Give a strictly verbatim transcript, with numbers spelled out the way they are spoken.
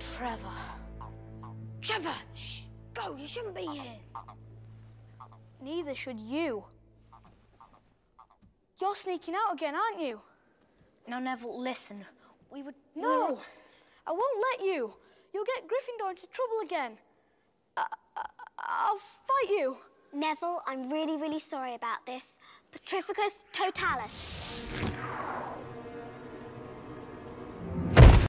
Trevor. Trevor! Shh! Go, you shouldn't be here. Neither should you. You're sneaking out again, aren't you? Now, Neville, listen. We would... No! We were... I won't let you. You'll get Gryffindor into trouble again. I, I, I'll fight you. Neville, I'm really, really sorry about this. Petrificus totalis.